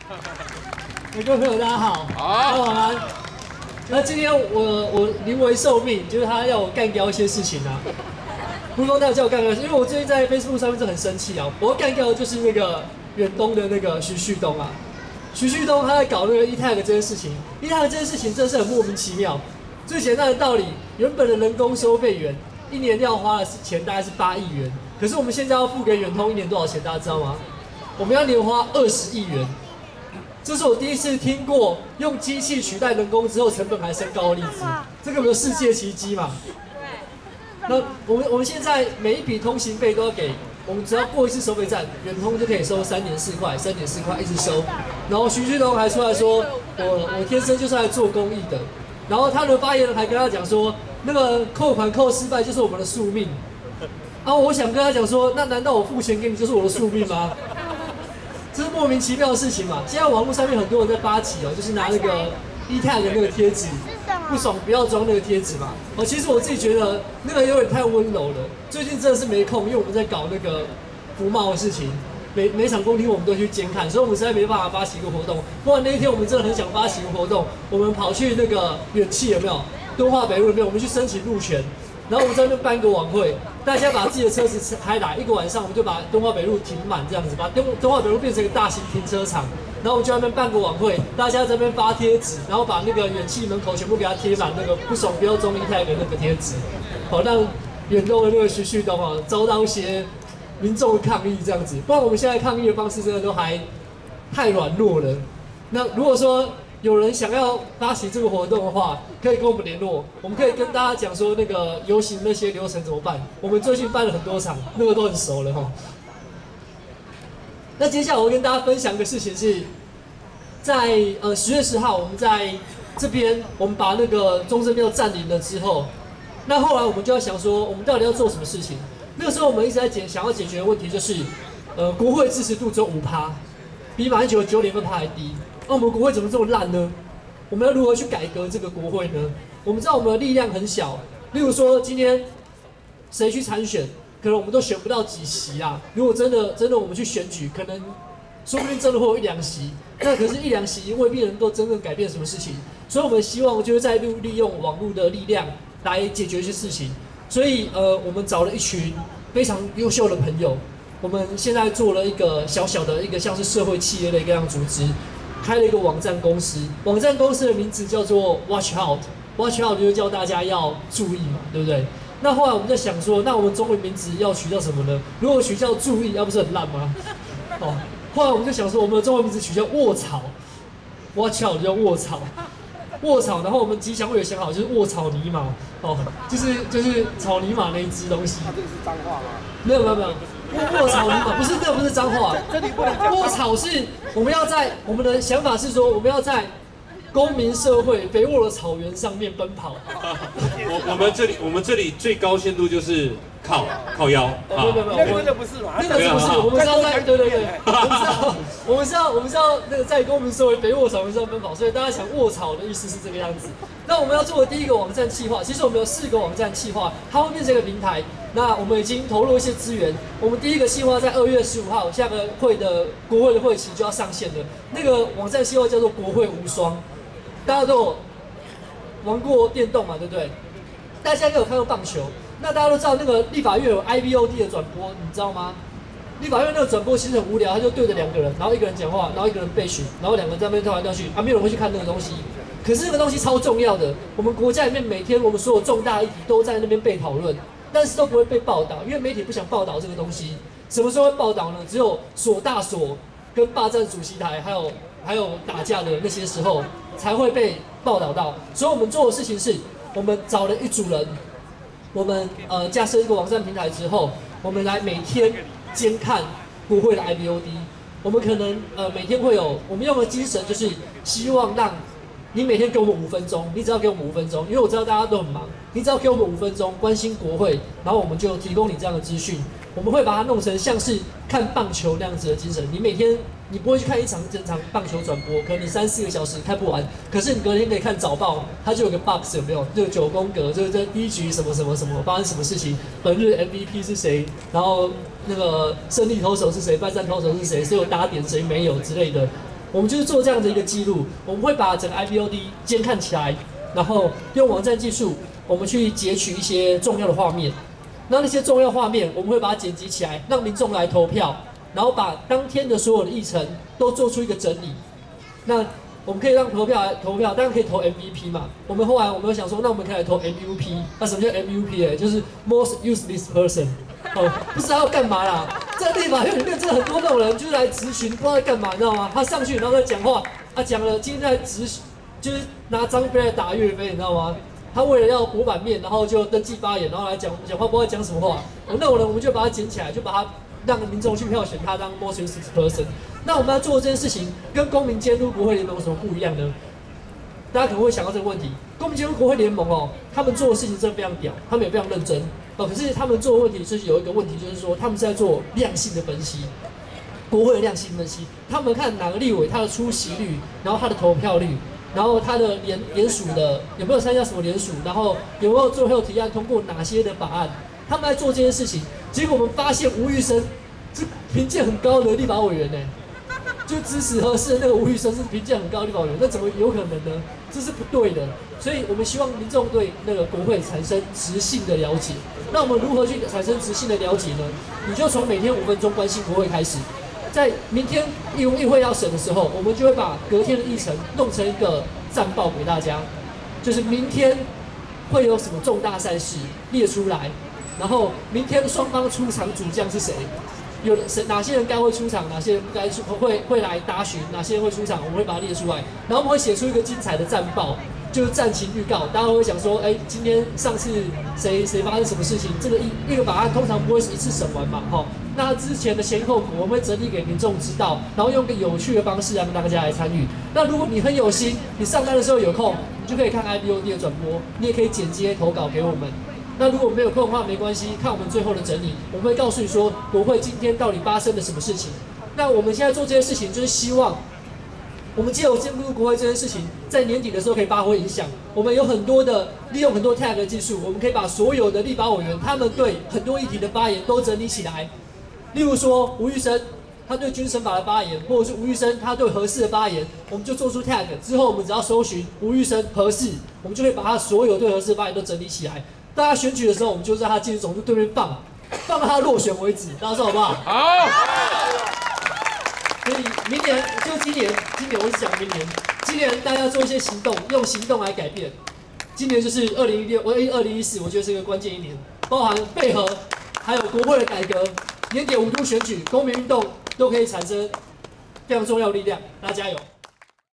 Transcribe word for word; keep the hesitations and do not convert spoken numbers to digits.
各位朋友，大家好。 好。 晚安。那今天我我临危受命，就是他要我干掉一些事情啊。不是说他叫我干掉，因为我最近在 Facebook 上面就很生气啊。我要干掉的就是那个远东的那个徐旭东啊。徐旭东他在搞那个 E-Tag 这件事情 ，E-Tag 这件事情真的是很莫名其妙。最简单的道理，原本的人工收费员一年要花的钱大概是八亿元，可是我们现在要付给远通一年多少钱？大家知道吗？我们要年花二十亿元。这是我第一次听过用机器取代人工之后成本还升高的例子，这个没有世界奇迹嘛？那我们我们现在每一笔通行费都要给，我们只要过一次收费站，远通就可以收三点四块，三点四块一直收。然后徐旭东还出来说，我我天生就是来做公益的。然后他的发言人还跟他讲说，那个扣款扣失败就是我们的宿命。啊，我想跟他讲说，那难道我付钱给你就是我的宿命吗？这是莫名其妙的事情嘛？现在网络上面很多人在发起哦，就是拿那个 E-Tag 的那个贴纸，不爽不要装那个贴纸嘛。哦，其实我自己觉得那个有点太温柔了。最近真的是没空，因为我们在搞那个服贸的事情，每每场公听我们都去监看，所以我们实在没办法发起一个活动。不然那一天我们真的很想发起一个活动，我们跑去那个远气有没有？敦化北路那边，我们去申请路权。然后我们在那边办一个晚会，大家把自己的车子开来，一个晚上我们就把敦化北路停满，这样子把敦敦化北路变成一个大型停车场。然后我们就在那边办个晚会，大家在那边发贴纸，然后把那个远气门口全部给它贴满那个不爽不要装 E-Tag 的那个贴纸，好让远东的那个徐旭东啊遭到一些民众的抗议这样子。不然我们现在抗议的方式真的都还太软弱了。那如果说有人想要发起这个活动的话，可以跟我们联络，我们可以跟大家讲说那个游行那些流程怎么办。我们最近办了很多场，那个都很熟了哈。那接下来我跟大家分享一个事情是，在呃十月十号，我们在这边我们把那个中正庙占领了之后，那后来我们就要想说，我们到底要做什么事情？那个时候我们一直在解想要解决的问题就是，呃，国会支持度只有五趴，比马英九的九点二趴还低。那我们国会怎么这么烂呢？我们要如何去改革这个国会呢？我们知道我们的力量很小，例如说今天谁去参选，可能我们都选不到几席啊。如果真的真的我们去选举，可能说不定真的会有一两席，那可是一两席未必能够真正改变什么事情。所以我们希望就是在利利用网络的力量来解决一些事情。所以呃，我们找了一群非常优秀的朋友，我们现在做了一个小小的一个像是社会企业的一个样组织。开了一个网站公司，网站公司的名字叫做 Watch Out，Watch Out 就是叫大家要注意嘛，对不对？那后来我们在想说，那我们中文名字要取叫什么呢？如果取叫注意，那不是很烂吗？哦，后来我们就想说，我们的中文名字取叫卧草 ，Watch Out 就叫卧草，卧草。然后我们吉祥物也想好，就是卧草泥马，哦，就是就是草泥马那一只东西。 这个是脏话吗？ 没有没有没有。卧草泥马不是，那不是脏话。卧草是我们要在我们的想法是说，我们要在公民社会肥沃的草原上面奔跑。 我我们这里我们这里最高限度就是靠靠腰。 没有没有没有， 那个不是嘛？ 那个不是，我们是要在对对对，我们是要我们是要我们是要那个在公民社会肥沃草原上奔跑，所以大家想卧草的意思是这个样子。那我们要做的第一个网站企划，其实我们有四个网站企划，它会变成一个平台。那我们已经投入一些资源，我们第一个计划在二月十五号下个会的国会的会期就要上线了。那个网站计划叫做国会无双，大家都有玩过电动嘛，对不对？大家应该有看过棒球，那大家都知道那个立法院有 I V O D 的转播，你知道吗？立法院那个转播其实很无聊，他就对着两个人，然后一个人讲话，然后一个人备询，然后两个人在那边跳来跳去，啊，没有人会去看那个东西。可是那个东西超重要的，我们国家里面每天我们所有重大议题都在那边被讨论。但是都不会被报道，因为媒体不想报道这个东西。什么时候会报道呢？只有锁大锁、跟霸占主席台，还有还有打架的那些时候才会被报道到。所以我们做的事情是，我们找了一组人，我们呃架设一个网站平台之后，我们来每天监看国会的 I V O D。我们可能呃每天会有，我们用的精神就是希望让你每天给我们五分钟，你只要给我们五分钟，因为我知道大家都很忙，你只要给我们五分钟，关心国会，然后我们就提供你这样的资讯。我们会把它弄成像是看棒球那样子的精神。你每天你不会去看一场整场棒球转播，可能你三四个小时看不完，可是你隔天可以看早报，它就有个 box 有没有？就有九宫格，就是这第一局什么什么什么发生什么事情，本日 M V P 是谁，然后那个胜利投手是谁，败战投手是谁，谁有打点谁没有之类的。我我们就是做这样的一个记录，我们会把整个 I B O D 监看起来，然后用网站技术，我们去截取一些重要的画面。那那些重要画面，我们会把它剪辑起来，让民众来投票，然后把当天的所有的议程都做出一个整理。那我们可以让投票来投票，当然可以投 M V P 嘛。我们后来我们有想说，那我们可以来投 M U P。那什么叫 M U P 呢？就是 Most Useless Person。哦，不知道要干嘛啦。在立法院里面真的很多那种人，就是来质询，不知道在干嘛，你知道吗？他上去然后在讲话，他讲了今天在质询，就是拿张飞来打岳飞，你知道吗？他为了要博版面，然后就登记发言，然后来讲讲话，不知道讲什么话。那种人我们就把他捡起来，就把他让民众去票选他当 Most Useless Person。那我们要做这件事情，跟公民监督国会联盟有什么不一样呢？大家可能会想到这个问题：公民监督国会联盟哦，他们做的事情真的非常屌，他们也非常认真哦。可是他们做的问题是有一个问题，就是说他们是在做量性的分析，国会的量性分析，他们看哪个立委他的出席率，然后他的投票率，然后他的联联署的有没有参加什么联署，然后有没有最后提案通过哪些的法案，他们在做这件事情。结果我们发现吴玉生是评鉴很高的立法委员呢。就支持合适的那个吴玉生是评价很高的立法委员，那怎么有可能呢？这是不对的。所以我们希望民众对那个国会产生质性的了解。那我们如何去产生质性的了解呢？你就从每天五分钟关心国会开始。在明天议议会要审的时候，我们就会把隔天的议程弄成一个战报给大家，就是明天会有什么重大赛事列出来，然后明天双方出场主将是谁。有谁哪些人该会出场，哪些人不该出会会来答询，哪些人会出场，我们会把它列出来，然后我们会写出一个精彩的战报，就是战情预告。大家会想说，哎，今天上次谁谁发生什么事情？这个一一个法案通常不会是一次审完嘛，哈。那之前的前后我们会整理给民众知道，然后用个有趣的方式让大家来参与。那如果你很有心，你上班的时候有空，你就可以看 I B O D 的转播，你也可以剪接投稿给我们。那如果没有空的话，没关系，看我们最后的整理，我们会告诉你说国会今天到底发生了什么事情。那我们现在做这件事情，就是希望我们借由监督国会这件事情，在年底的时候可以发挥影响。我们有很多的利用很多 tag 的技术，我们可以把所有的立法委员他们对很多议题的发言都整理起来。例如说吴玉生他对军审法的发言，或者是吴玉生他对核四的发言，我们就做出 tag 之后，我们只要搜寻吴玉生核四，我们就可以把他所有对核四的发言都整理起来。大家选举的时候，我们就在他进入总部对面放，放到他落选为止，大家说好不好？好。所以明年就今年，今年我是讲明年，今年大家做一些行动，用行动来改变。今年就是二零一六，我二零一四，我觉得是一个关键一年，包含备核，还有国会的改革，年底五都选举、公民运动都可以产生非常重要的力量，大家加油！